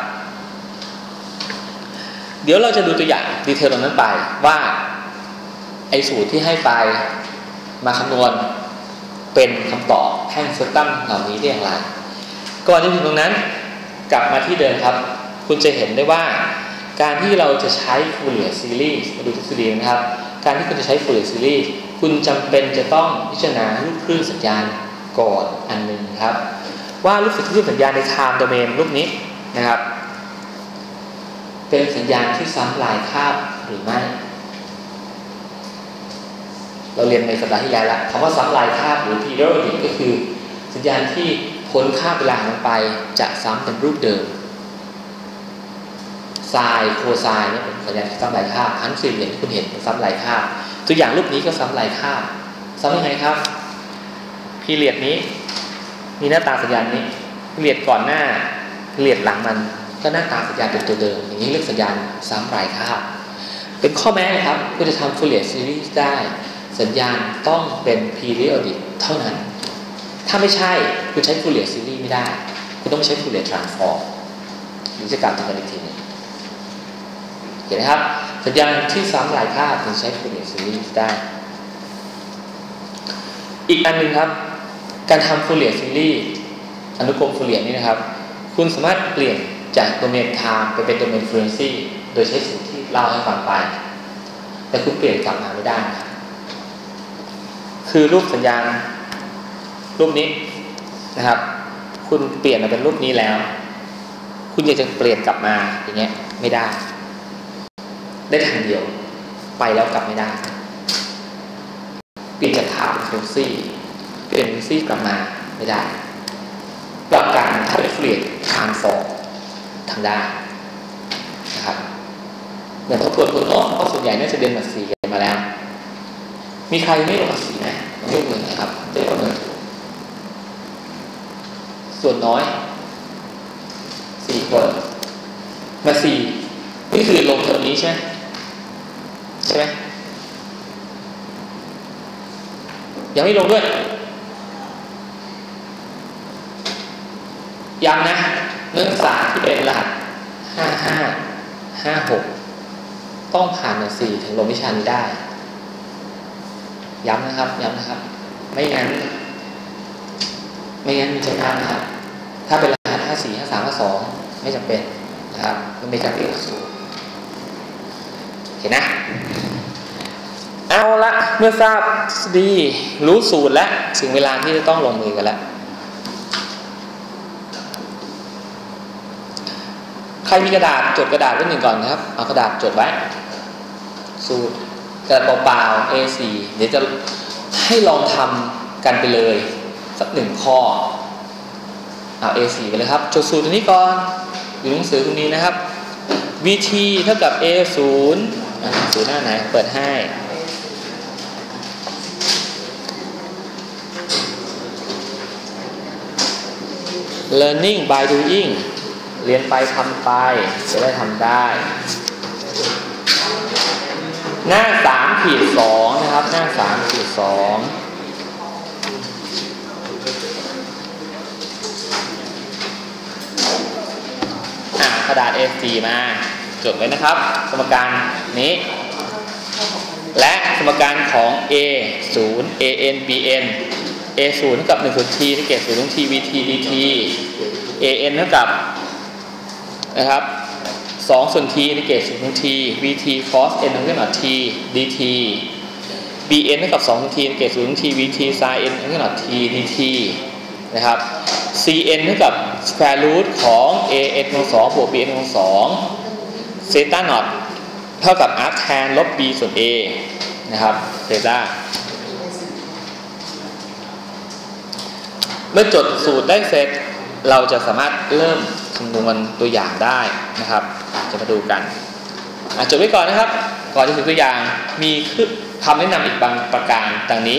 S1: เดี๋ยวเราจะดูตัวอย่างดีเทลตรงนั้นไปว่าไอ้สูตรที่ให้ไปมาคำนวณเป็นคำตอบแท่งสเปกตรัมเหล่านี้ได้อย่างไรก่อนจะถึงตรงนั้นกลับมาที่เดิมครับคุณจะเห็นได้ว่าการที่เราจะใช้ฟูเรียร์ซีรีส์มาดูทฤษฎีนะครับการที่คุณจะใช้ฟูเรียร์ซีรีส์คุณจำเป็นจะต้องพิจารณารูปคลื่นสัญญาณก่อนอันหนึ่งครับว่ารูปคลื่นสัญญาณใน time domain รูปนี้นะครับเป็นสัญญาณที่ซ้ำลายคาบหรือไม่เราเรียนในสัปดาห์ที่แล้วละคำว่าซ้ำลายคาบหรือ periodic ก็คือสัญญาณที่พ้นคาบเวลาของมันไปจะซ้ำเป็นรูปเดิมไซน์โคไซน์เนี่ยเป็นสัญญาณที่ซ้ำลายคาบทั้งสี่เหลี่ยมที่คุณเห็นเป็นซ้ำลายคาบตัวอย่างรูปนี้ก็ซ้ำลายคาบซ้ำยังไงครับพีเรียดนี้มีหน้าตาสัญญาณนี้พีเรียดก่อนหน้าพีเรียดหลังมันก็หน้าตาสัญญาณเป็นตัวเดิมอย่างนี้เรียกสัญญาณซ้ำลายคาบเป็นข้อแม้นะครับคุณจะทำฟูเรียร์ซีรีส์ได้สัญญาณต้องเป็น periodic เท่านั้นถ้าไม่ใช่คุณใช้ฟูเรียร์ซีรีส์ไม่ได้คุณต้องใช้ฟูเรียร์ทรานส์ฟอร์มหรือจะกลับมาอีกทีนึงเห็นไหมครับสัญญาณที่ซ้ำลายคาบถึงใช้ฟูเรียร์ซีรีส์ได้อีกอันหนึ่งครับการทำฟูเรียร์ซีรีส์อนุกรมฟูเรียร์นี่นะครับคุณสามารถเปลี่ยนจากโดเมน time ไปเป็นโดเมน frequency โดยใช้สูตรที่เล่าให้ฟังไปแต่คุณเปลี่ยนกลับมาไม่ได้คือรูปสัญญาณรูปนี้นะครับคุณเปลี่ยนมาเป็นรูปนี้แล้วคุณอยากจะเปลี่ยนกลับมาอย่างเงี้ยไม่ได้ได้ทางเดียวไปแล้วกลับไม่ได้เปลี่ยนจาก time เป็น frequency เปลี่ยน frequency กลับมาไม่ได้หลักการถ้าเป็น Fourier transform ทำได้นะครับเหมือนทบทวนตัวน้องเพราะส่วนใหญ่น่าจะเรียนหมวดสี่กันมาแล้วมีใครไม่ลงหมวดสี่ไหมยกมือนะครับได้ยกมือส่วนน้อยสี่คนมาสี่นี่คือลงตรงนี้ใช่ไหมใช่ไหมยังไม่ลงด้วยย้ำนะนักศึกษาที่เป็นรหัสห้าห้า ห้าหกต้องผ่านหนึ่งสี่ถึงลงวิชานี้ได้ย้ำนะครับย้ำนะครับไม่งั้นไม่งั้นมันจะพลาดนะครับถ้าเป็นรหัสห้าสี่ ห้าสาม ห้าสองไม่จำเป็นนะครับมันไม่จำเป็นหลักสูตรเห็นนะเอาละเมื่อทราบดีรู้สูตรและถึงเวลาที่จะต้องลงมือกันแล้วใครมีกระดาษจดกระดาษไว้หนึ่งก่อนนะครับเอากระดาษจดไว้สูตรกระดาษเปล่าๆ เอ สี่ เดี๋ยวจะให้ลองทำกันไปเลยสักหนึ่งข้อเอา เอ สี่ ไปเลยครับจดสูตรตัวนี้ก่อนอยู่หนังสือตรงนี้นะครับ วี ที เท่ากับ เอ ศูนย์ หนังสือหน้าไหนเปิดให้ learning by doing เรียนไปทำไปจะได้ทำได้หน้าสามขีดสองนะครับหน้าสามขีดสองอ่ากระดาษ เอ สี่ มาจดไว้นะครับสมการนี้และสมการของ A ศูนย์ เอ เอ็น บี เอ็น A ศูนย์เท่ากับหนึ่งส่วน t ที่เกตศูนย์ลง t วี ที dt A n เท่ากับนะครับสองส่วน t ในเกตศูนย์ลง t vt cos n ลงด้วยหน่อย t dt bn เท่ากับสองส่วน t ในเกตศูนย์ลง t vt sin n ลงด้วยหน่อย t dt นะครับ cn เท่ากับ square root ของ an ลงสองบวก bn ลงสองเซต้า not เท่ากับ arc tan ลบ b ส่วน a นะครับเซต้าเมื่อจดสูตรได้เสร็จเราจะสามารถเริ่มคำนวณตัวอย่างได้นะครับจะมาดูกันจดไว้ก่อนนะครับก่อนจะถึงตัวอย่างมีคำแนะนำอีกบางประการดังนี้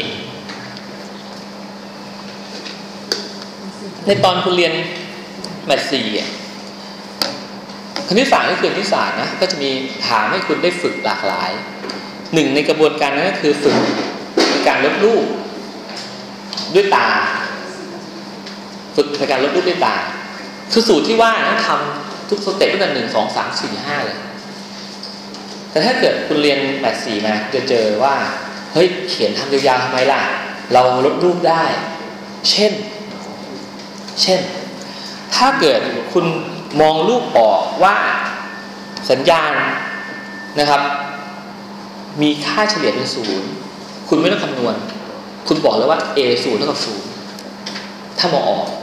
S1: ในตอนคุณเรียนแมทสี่คณิตศาสตร์ก็คือคณิตศาสตร์นะก็จะมีถามให้คุณได้ฝึกหลากหลายหนึ่งในกระบวนการนั้นก็คือฝึกในการลบรูปด้วยตาฝึกในการลบรูปด้วยตาคือสูตรที่ว่านั้นทำทุกสเต็ปตั้งแต่หนึ่งสองสามสี่ห้าเลยแต่ถ้าเกิดคุณเรียนแมทสี่มาจะเจอว่าเฮ้ยเขียนทำยาวๆทำไมล่ะเราลบรูปได้เช่นเช่นถ้าเกิดคุณมองรูปออกว่าสัญญาณนะครับมีค่าเฉลี่ยเป็นศูนย์คุณไม่ต้องคำนวณคุณบอกเลยว่า a ศูนย์เท่ากับศูนย์ถ้ามองออก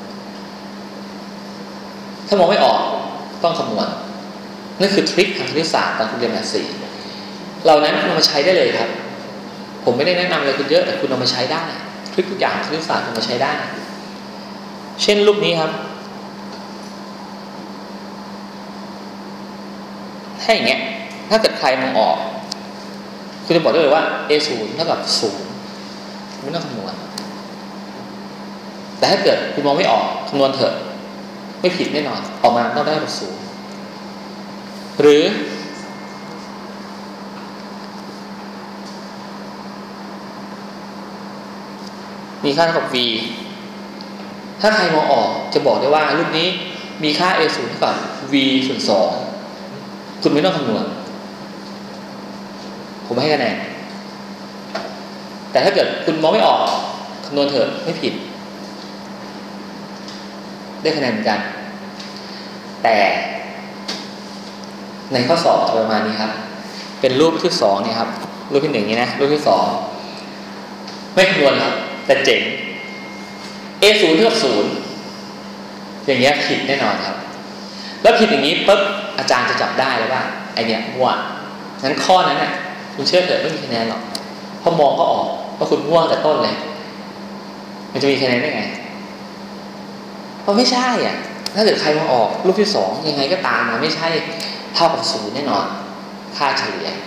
S1: ถ้ามองไม่ออกต้องคำนวณนั่นคือทริคทางคณิตศาสตร์ตอนคุณเรียนแมทสี่เหล่านั้นคุณเอามาใช้ได้เลยครับผมไม่ได้แนะนำอะไรคุณเยอะแต่คุณเอามาใช้ได้ทริคทุกอย่างคณิตศาสตร์คุณมาใช้ได้เช่นรูปนี้ครับถ้าอย่างเงี้ยถ้าเกิดใครมองออกคุณจะบอกได้เลยว่า a ศูนย์เท่ากับศูนย์ไม่ต้องคำนวณแต่ถ้าเกิดคุณมองไม่ออกคำนวณเถอะไม่ผิดแน่นอนออกมาต้องได้แบบศูนย์หรือมีค่าเท่ากับ v ถ้าใครมองออกจะบอกได้ว่ารูปนี้มีค่า a ศูนย์เท่ากับ v ส่วนสองคุณไม่ต้องคำนวณผมให้คะแนนแต่ถ้าเกิดคุณมองไม่ออกคำนวณเถอะไม่ผิดได้คะแนนเหมือนกันแต่ในข้อสอบประมาณนี้ครับเป็นรูปที่สองนี่ครับรูปที่หนึ่งนี้นะรูปที่สองไม่คำนวณครับแต่เจ๋ง a ศูนย์เท่ากับศูนย์อย่างเงี้ยผิดแน่นอนครับแล้วผิดอย่างนี้ปุ๊บอาจารย์จะจับได้เลยว่าไอเนี้ยมั่วงั้นข้อนั้นน่ะคุณเชื่อเถอะไม่มีคะแนนหรอกเพราะมองก็ออกว่าคุณมั่วแต่ต้นเลยมันจะมีคะแนนได้ไงเพราะไม่ใช่อ่ะถ้าเกิดใครมองออกรูปที่สองยังไงก็ตามมันไม่ใช่เท่ากับศูนย์แน่นอนค่าเฉลี่ย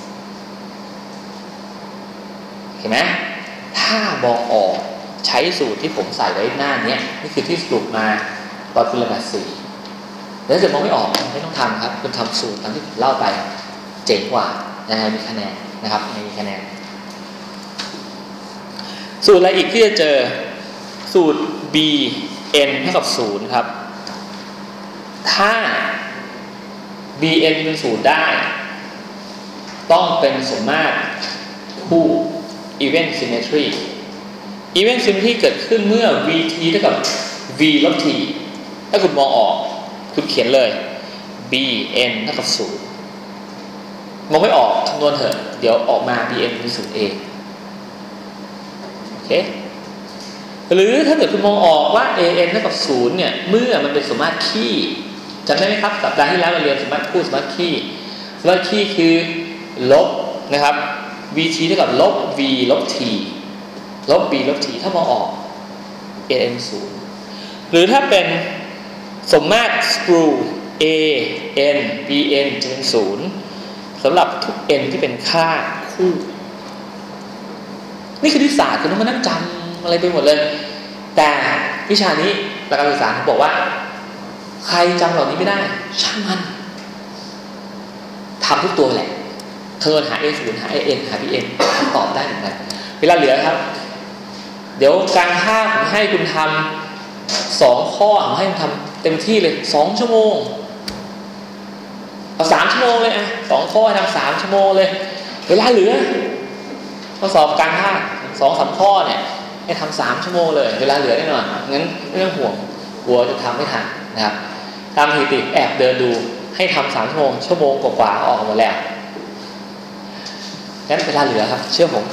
S1: เห็นไหมถ้ามองออกใช้สูตรที่ผมใส่ไว้หน้านี้นี่คือที่สรุปมาตอนคุณเรียนแมทสี่แล้วถ้ามองไม่ออกไม่ต้องทำครับคุณทำสูตรตามที่ผมเล่าไปเจ๋งกว่ายังไงมีคะแนนนะครับยังไงมีคะแนนสูตรอะไรอีกที่จะเจอสูตร b n เท่ากับศูนย์ครับถ้า bn เป็นศูนย์ได้ต้องเป็นสมมาตรคู่ event symmetry event symmetry เกิดขึ้นเมื่อ vt เท่ากับ v ลบ t ถ้าคุณมองออกคุณเขียนเลย bn เท่ากับศูนย์มองไม่ออกคำนวณเถอะเดี๋ยวออกมา bn เป็นศูนย์เองโอเคหรือถ้าเกิดคุณมองออกว่า an เท่ากับศูนย์เนี่ยเมื่อมันเป็นสมมาตรคี่จำได้ไหมครับสัปดาห์ที่แล้วเราเรียนสมมาตรคู่สมมาตรคี่สมมาตรคี่คือลบนะครับ vt เท่ากับลบ v ลบ t ลบ b ลบ t ถ้ามองออก an ศูนย์หรือถ้าเป็นสมมาตรสกรู a n bn จะเป็นศูนย์สำหรับทุก n ที่เป็นค่าคู่นี่คือวิทยาศาสตร์คุณต้องมานั่งจำอะไรไปหมดเลยแต่วิชานี้หลักการศึกษาเขาบอกว่าใครจำเหล่านี้ไม่ได้ช่างมันทำทุกตัวแหละเธอหา a ศูนย์หา an หา bn ตอบได้เหมือนกันเวลาเหลือครับเดี๋ยวการภาคผมให้คุณทำสองข้อผมให้คุณทำเต็มที่เลยสองชั่วโมงเอาสามชั่วโมงเลยอ่ะสองข้อทำสามชั่วโมงเลยเวลาเหลือข้อสอบการภาคสองสามข้อเนี่ยให้ทำสามชั่วโมงเลยเวลาเหลือแน่นอนงั้นไม่ต้องห่วงกลัวจะทำไม่ทันนะครับตามสถิติแอบเดินดูให้ทำสามชั่วโมงชั่วโมงกว่าๆออกหมดแล้วงั้นเวลาเหลือครับเชื่อผม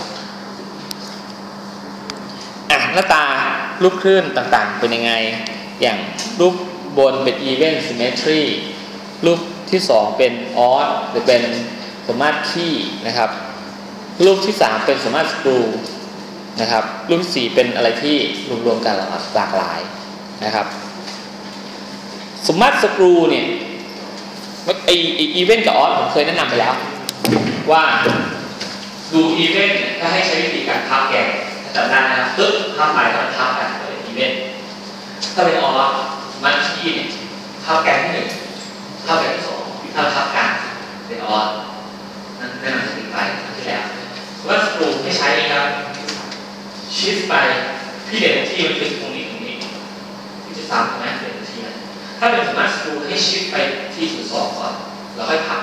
S1: อ่ะหน้าตารูปคลื่นต่างๆเป็นยังไงอย่างรูปบนเป็น event symmetry รูปที่สองเป็น odd หรือเป็นสมมาตรคี่นะครับรูปที่สามเป็นสมมาตรสกรูนะครับรูปที่สี่เป็นอะไรที่รวมๆกันหลากหลายนะครับสมมาตรสกรูเนี่ยไออีเวนต์กับออสผมเคยแนะนำไปแล้วว่าดูอีเวนต์ถ้าให้ใช้วิธีการพับแกนจำได้นะครับปึ๊บพับไปแล้วมันพับกันเลยอีเวนต์ถ้าเป็นออสมันที่เนี่ยพับแกนที่หนึ่งพับแกนที่สองถ้าพับกันเป็นออสนั่นแนะนำถึงไปที่แล้วว่าสกรูให้ใช้ครับชิฟไปพี่เด่นที่มันคือตรงนี้ตรงนี้ที่จะซ้ำใช่ไหมเด่นที่ถ้าเป็นสมมาตรสกรูให้ชิฟไปที่ศูนย์สองก่อนแล้วค่อยพับ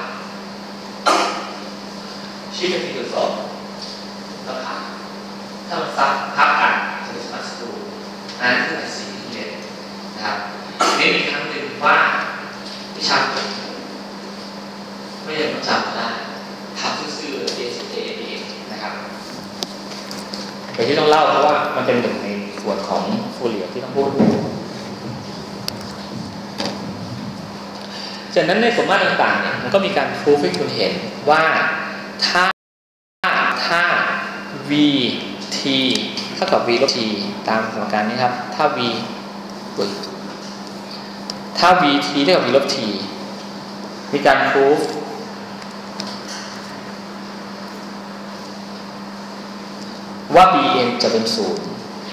S1: ชิฟไปที่ศูนย์สองแล้วพับถ้ามันซ้ำพับกันจะเป็นสมมาตรสกรูอันนั้นคือสีที่เด่นนะครับเน้นอีกครั้งหนึ่งว่าวิชาไม่ได้จำได้ทำซื่อๆ เอ เอ เอ นะครับแต่ที่ต้องเล่าเพราะว่ามันเป็นหนึ่งในส่วนของฟูเรียร์ที่ต้องพูดจากนั้นในสมมาตรต่างๆเนี่ยมันก็มีการพูดให้คุณเห็นว่าถ้าถ้า v t เท่ากับ v ลบ t ตามสมการนี้ครับถ้า v ถ้า v t เท่ากับ v ลบ t มีการพูดว่า bn จะเป็นศูนย์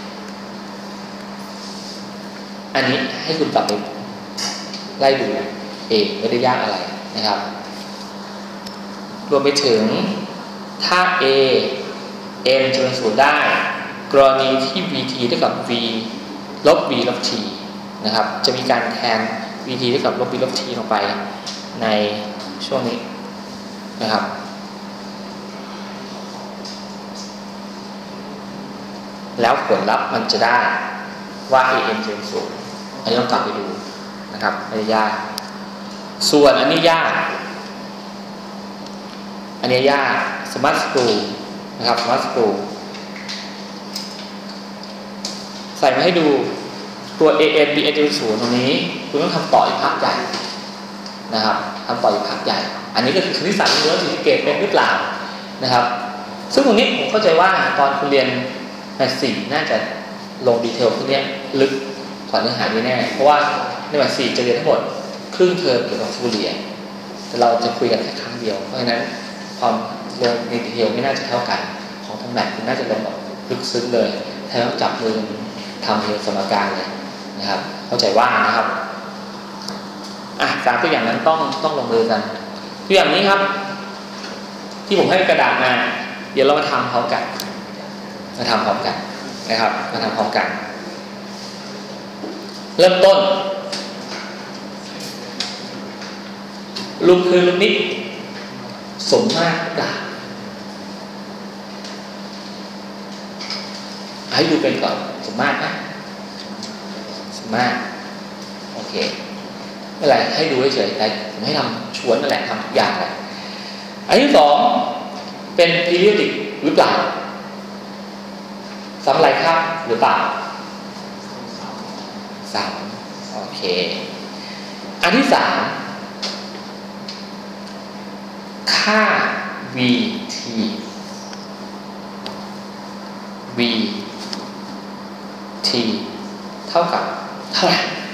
S1: อันนี้ให้คุณกลับไปไล่ดูเองไม่ได้ยากอะไรนะครับรวมไปถึงถ้า a n จะเป็นศูนย์ได้กรณีที่ vt เท่ากับ v ลบ v ลบ t นะครับจะมีการแทน vt เท่ากับลบ v ลบ t ลงไปในช่วงนี้นะครับแล้วผลลัพธ์มันจะได้ว่า an จะเป็นศูนย์อันนี้ต้องกลับไปดูนะครับไม่ได้ยากส่วนอันนี้ยากอันนี้ยากสมาร์ทสกรูนะครับสมาร์ทสกรูใส่มาให้ดูตัว an bn จะเป็นศูนย์ตรงนี้คุณต้องทำต่ออีกภาพใหญ่นะครับทำต่ออีกภาพใหญ่อันนี้ก็คือคณิตศาสตร์ล้วนๆที่เกรดเป็นหรือเปล่านะครับซึ่งตรงนี้ผมเข้าใจว่าตอนคุณเรียนแมทสี่น่าจะลงดีเทลพวกนี้ลึกกว่าเนื้อหาแน่เพราะว่าในแมทสี่จะเรียนทั้งหมดครึ่งเทอมเกี่ยวกับฟูเรียร์แต่เราจะคุยกันแค่ครั้งเดียวเพราะฉะนั้นความลงในดีเทลไม่น่าจะเท่ากันของทั้งแมทคุณน่าจะลงแบบลึกซึ้งเลยแทนต้องจับมือทำเรียนสมการเลยนะครับเข้าใจว่านะครับอ่ะสามตัวอย่างนั้นต้องต้องลงมือกันตัวอย่างนี้ครับที่ผมให้กระดาษมาเดี๋ยวเรามาทำพร้อมกันมาทำพร้อมกันนะครับมาทำพร้อมกันเริ่มต้นลูกคือลูกนิดสมมากหรือเปล่าให้ดูเป็นก่อนสมมากไหมสมมากโอเคไม่เป็นไรให้ดูเฉยๆแต่ผมให้ทำชวนนั่นแหละทำทุกอย่างแหละอันที่สองเป็น periodic หรือเปล่าซ้ำไรครับหรือเปล่าสามโอเคอันที่สามค่า v t v t เท่ากับเท่าไหร่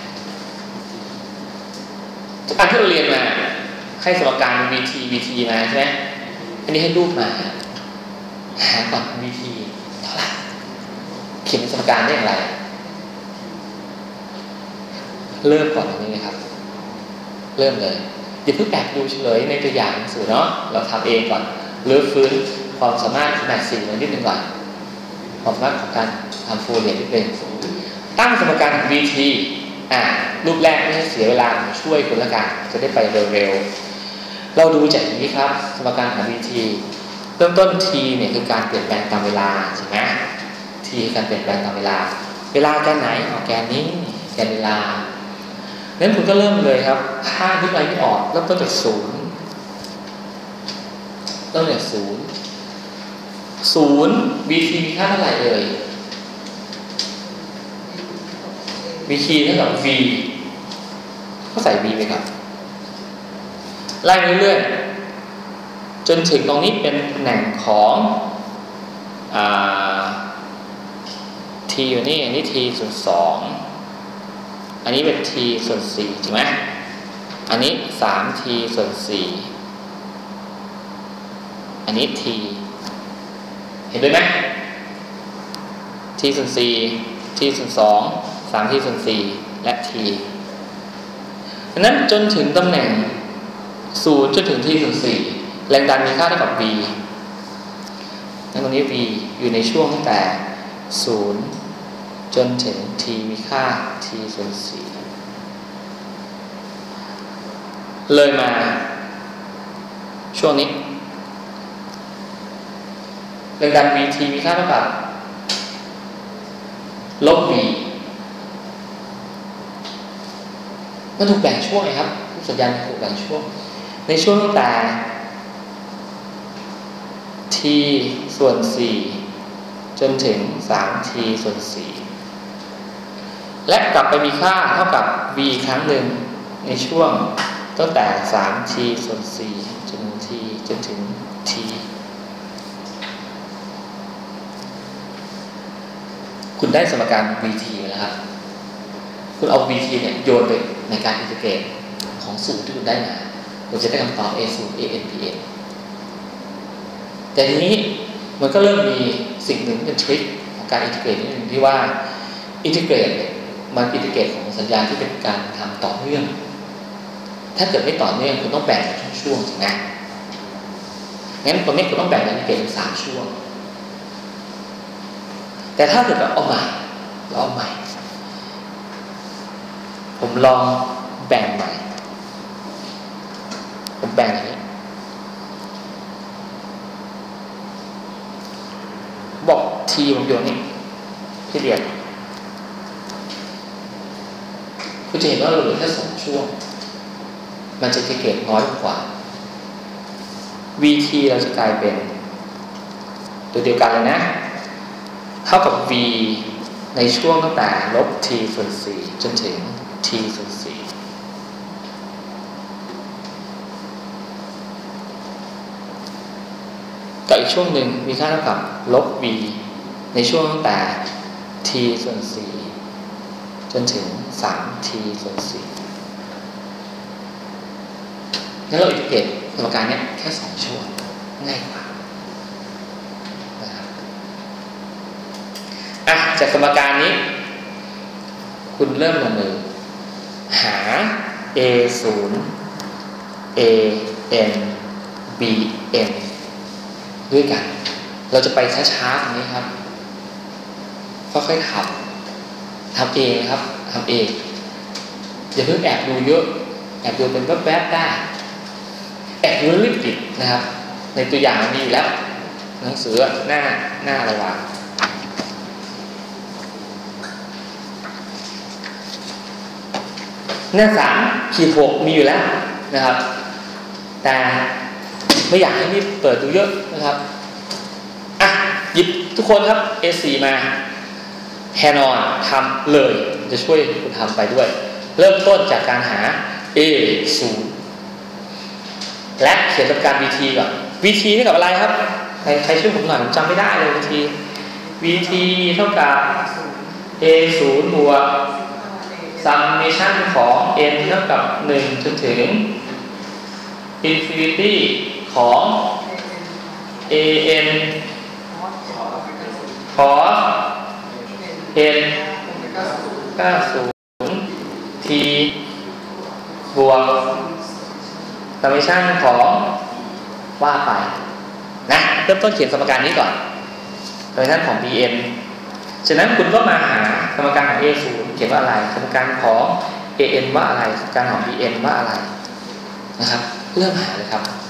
S1: อันที่เราเรียนมาให้สมการ v t v t มาใช่ไหมอันนี้ให้รูปมาหาก่อน v t เท่าไหร่เขียนสมการได้อย่างไรเริ่มก่อนอย่างนี้นะครับเริ่มเลยอย่าเพิ่งแอบดูเฉลยในตัวอย่างหนังสือเนาะเราทำเองก่อนเลือกฟื้นความสามารถขนาดสี่นิดนึงก่อนความสามารถของการทำฟูลเรียนที่เป็นตั้งสมการ v t อ่ารูปแรกไม่ให้เสียเวลาช่วยคุณละกันจะได้ไปเร็วๆเราดูจากนี้ครับสมการของ v t เริ่มต้น t เนี่ยคือการเปลี่ยนแปลงตามเวลาใช่ไหม t คือการเปลี่ยนแปลงตามเวลาเวลาแกนไหนออกแกนนี้แกนเวลานั้นคุณก็เริ่มเลยครับค่าที่ไปที่ออกเริ่มต้นจากศูนย์เริ่มจากศูนย์ศูนย์ v t มีค่าเท่าไหร่เอ่ย v t เท่ากับ v ก็ใส่ v ไปครับไล่ไปเรื่อยๆจนถึงตรงนี้เป็นตำแหน่งของอ่า t อยู่นี่อันนี้ t ส่วนสองอันนี้เป็น t ส่วนสี่ใช่ไหมอันนี้ สาม t ส่วนสี่อันนี้ t เห็นด้วยไหม t ส่วนสี่ t ส่วนสอง สาม t ส่วนสี่และ t ดังนั้นจนถึงตำแหน่งศูนย์จนถึง t ส่วนสี่แรงดันมีค่าเท่ากับ v นั้นตรงนี้ v อยู่ในช่วงตั้งแต่ศูนย์จนถึง t มีค่า t ส่วนสี่เลยมาช่วงนี้แรงดัน v t มีค่าเท่ากับลบ v มันถูกแบ่งช่วงไงครับสัญญาณถูกแบ่งช่วงในช่วงตั้งแต่ t ส่วนสี่จนถึง สาม t ส่วนสี่และกลับไปมีค่าเท่ากับ v ครั้งหนึ่งในช่วงตั้งแต่ สาม t ส่วนสี่จนถึง t จนถึง t คุณได้สมการ v t แล้วครับคุณเอา v t เนี่ยโยนไปในการอินทิเกรตของสูตรที่คุณได้มาคุณจะได้คำตอบ a ศูนย์ a n p n แต่ทีนี้มันก็เริ่มมีสิ่งหนึ่งเป็นทริคของการอินทิเกรตนิดนึงที่ว่าอินทิเกรตเนี่ยมันอินทิเกรตของสัญญาณที่เป็นการทำต่อเนื่องถ้าเกิดไม่ต่อเนื่องคุณต้องแบ่งเป็นช่วงๆถูกไหมงั้นตรงนี้คุณต้องแบ่งอินทิเกรตเป็นสามช่วงแต่ถ้าเกิดเราเอาใหม่เราเอาใหม่ผมลองแบ่งใหม่ผมแบ่งอย่างนี้บอก t ผมโยนนี่ที่เรียนคุณจะเห็นว่าเราเหลือแค่สองช่วงมันจะเกตน้อยกว่า v t เราจะกลายเป็นตัวเดียวกันเลยนะเท่ากับ v ในช่วงตั้งแต่ลบ t ส่วนสี่จนถึง t ส่วนสี่กับอีกช่วงหนึ่งมีค่าเท่ากับลบ v ในช่วงตั้งแต่ t ส่วนสี่จนถึง สาม t ส่วนสี่งั้นเราอินทิเกรตสมการนี้แค่สองช่วงง่ายกว่านะครับอ่ะจากสมการนี้คุณเริ่มลงมือหา a ศูนย์ a n b n ด้วยกันเราจะไปช้าๆตรงนี้ครับค่อยๆทำทำเองนะครับทำเองอย่าเพิ่งแอบดูเยอะแอบดูเป็นแวบๆได้แอบดูแล้วรีบปิดนะครับในตัวอย่างมีอยู่แล้วหนังสือหน้าหน้าอะไรวะหน้าสามขีดหกมีอยู่แล้วนะครับแต่ไม่อยากให้รีบเปิดดูเยอะนะครับอ่ะหยิบทุกคนครับ เอ โฟร์ มาแฮนอนทำเลยจะช่วยคุณทำไปด้วยเริ่มต้นจากการหา เอ ศูนย์ และเขียนตัวการ วี ที ก่อน วี ที เท่ากับอะไรครับใครใครช่วยผมหน่อยผมจำไม่ได้เลย วี ที วี ที เท่ากับ เอ ศูนย์ บวก summation ของ n เท่ากับหนึ่งจนถึง infinity ของ an cos n เก้าสิบ t บวก summation ของว่าไปนะเริ่มต้นเขียนสมการนี้ก่อน summation ของ bn ฉะนั้นคุณก็มาหาสมการของ เอ ศูนย์ เขียนว่าอะไรสมการของ an ว่าอะไรสมการของ bn ว่าอะไรนะครับเริ่มหาเลยครับ